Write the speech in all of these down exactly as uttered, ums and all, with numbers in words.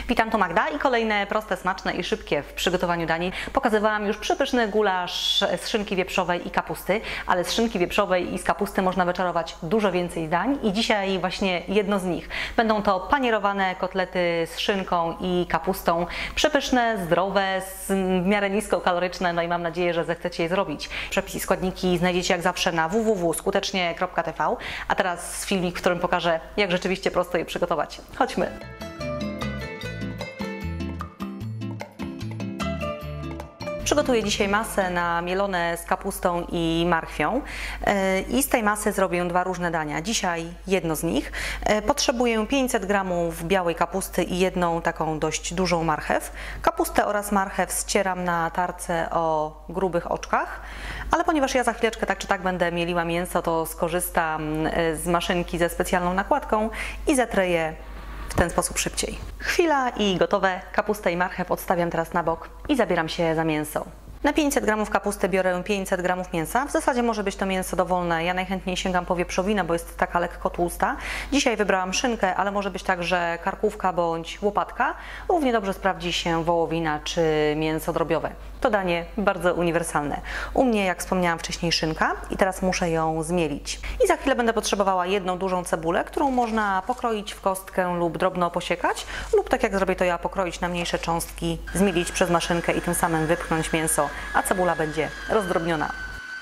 Witam, to Magda i kolejne proste, smaczne i szybkie w przygotowaniu dani. Pokazywałam już przepyszny gulasz z szynki wieprzowej i kapusty, ale z szynki wieprzowej i z kapusty można wyczarować dużo więcej dań i dzisiaj właśnie jedno z nich. Będą to panierowane kotlety z szynką i kapustą. Przepyszne, zdrowe, w miarę niskokaloryczne, no i mam nadzieję, że zechcecie je zrobić. Przepis i składniki znajdziecie jak zawsze na w w w kropka skutecznie kropka t v, a teraz filmik, w którym pokażę, jak rzeczywiście prosto je przygotować. Chodźmy! Przygotuję dzisiaj masę na mielone z kapustą i marchwią i z tej masy zrobię dwa różne dania. Dzisiaj jedno z nich. Potrzebuję pięćset gramów białej kapusty i jedną taką dość dużą marchew. Kapustę oraz marchew ścieram na tarce o grubych oczkach, ale ponieważ ja za chwileczkę tak czy tak będę mieliła mięso, to skorzystam z maszynki ze specjalną nakładką i zetrę je w ten sposób szybciej. Chwila i gotowe. Kapustę i marchew odstawiam teraz na bok i zabieram się za mięso. Na pięćset gramów kapusty biorę pięćset gramów mięsa. W zasadzie może być to mięso dowolne. Ja najchętniej sięgam po wieprzowinę, bo jest taka lekko tłusta. Dzisiaj wybrałam szynkę, ale może być także karkówka bądź łopatka. Równie dobrze sprawdzi się wołowina czy mięso drobiowe. To danie bardzo uniwersalne. U mnie, jak wspomniałam wcześniej, szynka i teraz muszę ją zmielić. I za chwilę będę potrzebowała jedną dużą cebulę, którą można pokroić w kostkę lub drobno posiekać, lub tak jak zrobię to ja, pokroić na mniejsze cząstki, zmielić przez maszynkę i tym samym wypchnąć mięso, a cebula będzie rozdrobniona.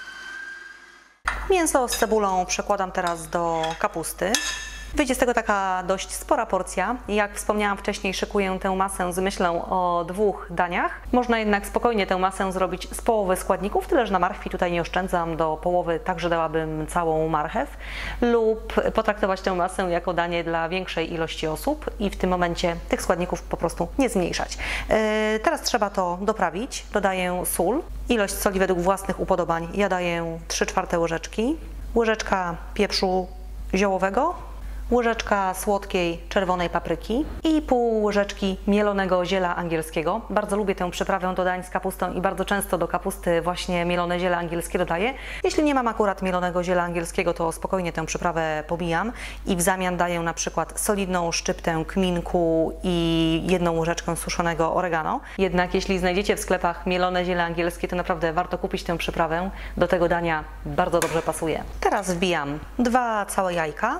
Mięso z cebulą przekładam teraz do kapusty. Wyjdzie z tego taka dość spora porcja. Jak wspomniałam wcześniej, szykuję tę masę z myślą o dwóch daniach. Można jednak spokojnie tę masę zrobić z połowy składników, tyle że na marchwi tutaj nie oszczędzam, do połowy także dałabym całą marchew, lub potraktować tę masę jako danie dla większej ilości osób i w tym momencie tych składników po prostu nie zmniejszać. Yy, teraz trzeba to doprawić. Dodaję sól, ilość soli według własnych upodobań. Ja daję trzy czwarte łyżeczki, łyżeczka pieprzu ziołowego, łyżeczka słodkiej czerwonej papryki i pół łyżeczki mielonego ziela angielskiego. Bardzo lubię tę przyprawę do dań z kapustą i bardzo często do kapusty właśnie mielone ziele angielskie dodaję. Jeśli nie mam akurat mielonego ziela angielskiego, to spokojnie tę przyprawę pomijam i w zamian daję na przykład solidną szczyptę kminku i jedną łyżeczkę suszonego oregano. Jednak jeśli znajdziecie w sklepach mielone ziele angielskie, to naprawdę warto kupić tę przyprawę. Do tego dania bardzo dobrze pasuje. Teraz wbijam dwa całe jajka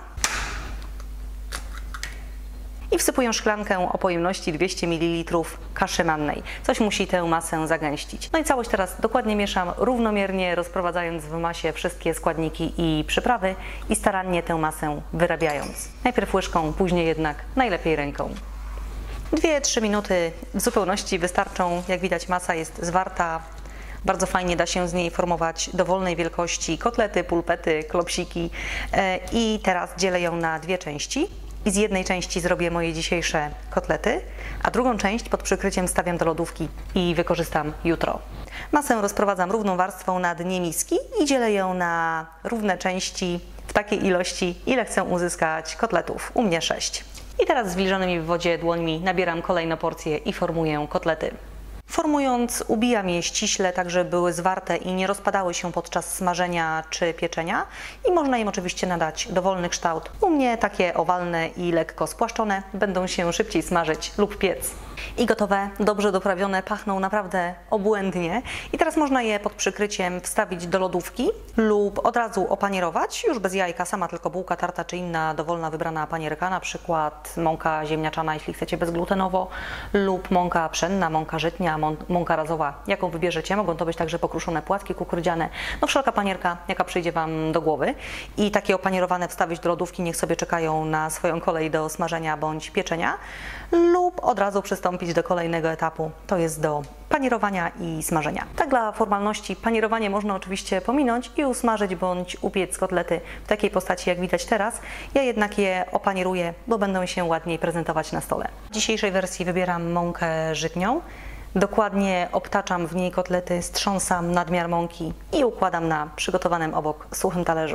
i wsypuję szklankę o pojemności dwieście mililitrów kaszy mannej. Coś musi tę masę zagęścić. No i całość teraz dokładnie mieszam równomiernie, rozprowadzając w masie wszystkie składniki i przyprawy i starannie tę masę wyrabiając. Najpierw łyżką, później jednak najlepiej ręką. dwie trzy minuty w zupełności wystarczą. Jak widać, masa jest zwarta. Bardzo fajnie da się z niej formować dowolnej wielkości kotlety, pulpety, klopsiki. I teraz dzielę ją na dwie części. I z jednej części zrobię moje dzisiejsze kotlety, a drugą część pod przykryciem stawiam do lodówki i wykorzystam jutro. Masę rozprowadzam równą warstwą na dnie miski i dzielę ją na równe części w takiej ilości, ile chcę uzyskać kotletów. U mnie sześć. I teraz zwilżonymi w wodzie dłońmi nabieram kolejną porcję i formuję kotlety. Formując, ubijam je ściśle, tak żeby były zwarte i nie rozpadały się podczas smażenia czy pieczenia i można im oczywiście nadać dowolny kształt. U mnie takie owalne i lekko spłaszczone, będą się szybciej smażyć lub piec. I gotowe, dobrze doprawione, pachną naprawdę obłędnie. I teraz można je pod przykryciem wstawić do lodówki lub od razu opanierować, już bez jajka, sama tylko bułka, tarta czy inna dowolna wybrana panierka, na przykład mąka ziemniaczana, jeśli chcecie bezglutenowo, lub mąka pszenna, mąka żytnia, mąka razowa, jaką wybierzecie. Mogą to być także pokruszone płatki kukurydziane, no wszelka panierka, jaka przyjdzie Wam do głowy. I takie opanierowane wstawić do lodówki, niech sobie czekają na swoją kolej do smażenia bądź pieczenia, lub od razu przystąpić do kolejnego etapu, to jest do panierowania i smażenia. Tak dla formalności, panierowanie można oczywiście pominąć i usmażyć bądź upiec kotlety w takiej postaci, jak widać teraz. Ja jednak je opanieruję, bo będą się ładniej prezentować na stole. W dzisiejszej wersji wybieram mąkę żytnią. Dokładnie obtaczam w niej kotlety, strząsam nadmiar mąki i układam na przygotowanym obok suchym talerzu.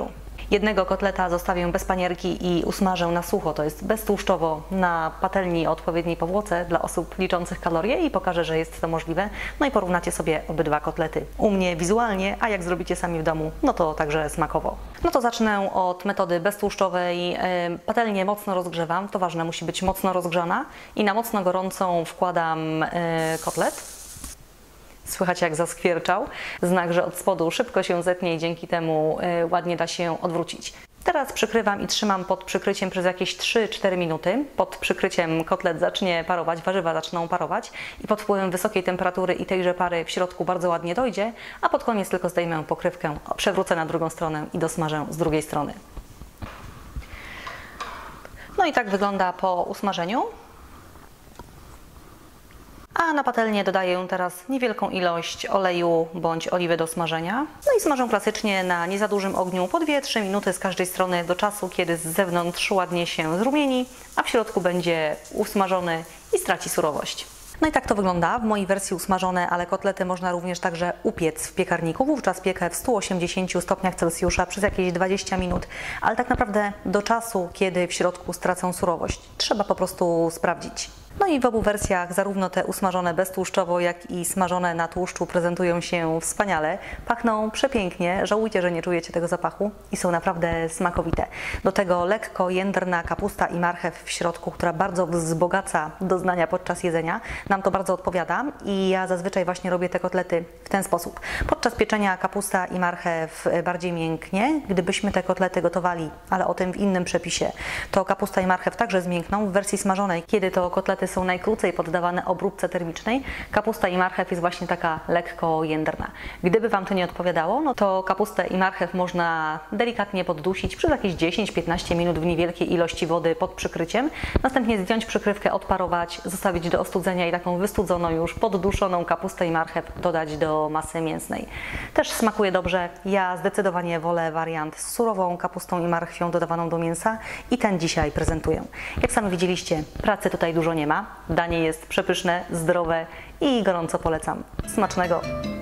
Jednego kotleta zostawię bez panierki i usmażę na sucho, to jest beztłuszczowo na patelni o odpowiedniej powłoce dla osób liczących kalorie i pokażę, że jest to możliwe. No i porównacie sobie obydwa kotlety. U mnie wizualnie, a jak zrobicie sami w domu, no to także smakowo. No to zacznę od metody beztłuszczowej. Patelnię mocno rozgrzewam, to ważne, musi być mocno rozgrzana i na mocno gorącą wkładam kotlet. Słychać, jak zaskwierczał, znak, że od spodu szybko się zetnie i dzięki temu ładnie da się odwrócić. Teraz przykrywam i trzymam pod przykryciem przez jakieś trzy cztery minuty. Pod przykryciem kotlet zacznie parować, warzywa zaczną parować i pod wpływem wysokiej temperatury i tejże pary w środku bardzo ładnie dojdzie, a pod koniec tylko zdejmę pokrywkę, przewrócę na drugą stronę i dosmażę z drugiej strony. No i tak wygląda po usmażeniu. A na patelnię dodaję teraz niewielką ilość oleju bądź oliwy do smażenia. No i smażę klasycznie na nie za dużym ogniu po dwie trzy minuty z każdej strony do czasu, kiedy z zewnątrz ładnie się zrumieni, a w środku będzie usmażony i straci surowość. No i tak to wygląda w mojej wersji usmażone, ale kotlety można również także upiec w piekarniku. Wówczas piekę w stu osiemdziesięciu stopniach Celsjusza przez jakieś dwadzieścia minut, ale tak naprawdę do czasu, kiedy w środku stracą surowość. Trzeba po prostu sprawdzić. No i w obu wersjach zarówno te usmażone beztłuszczowo, jak i smażone na tłuszczu prezentują się wspaniale. Pachną przepięknie, żałujcie, że nie czujecie tego zapachu i są naprawdę smakowite. Do tego lekko jędrna kapusta i marchew w środku, która bardzo wzbogaca doznania podczas jedzenia. Nam to bardzo odpowiada i ja zazwyczaj właśnie robię te kotlety w ten sposób. Podczas pieczenia kapusta i marchew bardziej mięknie. Gdybyśmy te kotlety gotowali, ale o tym w innym przepisie, to kapusta i marchew także zmiękną. W wersji smażonej, kiedy to kotlety są najkrócej poddawane obróbce termicznej, kapusta i marchew jest właśnie taka lekko jędrna. Gdyby Wam to nie odpowiadało, no to kapustę i marchew można delikatnie poddusić przez jakieś dziesięć piętnaście minut w niewielkiej ilości wody pod przykryciem. Następnie zdjąć przykrywkę, odparować, zostawić do ostudzenia i taką wystudzoną już podduszoną kapustę i marchew dodać do masy mięsnej. Też smakuje dobrze. Ja zdecydowanie wolę wariant z surową kapustą i marchwią dodawaną do mięsa i ten dzisiaj prezentuję. Jak sami widzieliście, pracy tutaj dużo nie ma. Danie jest przepyszne, zdrowe i gorąco polecam. Smacznego!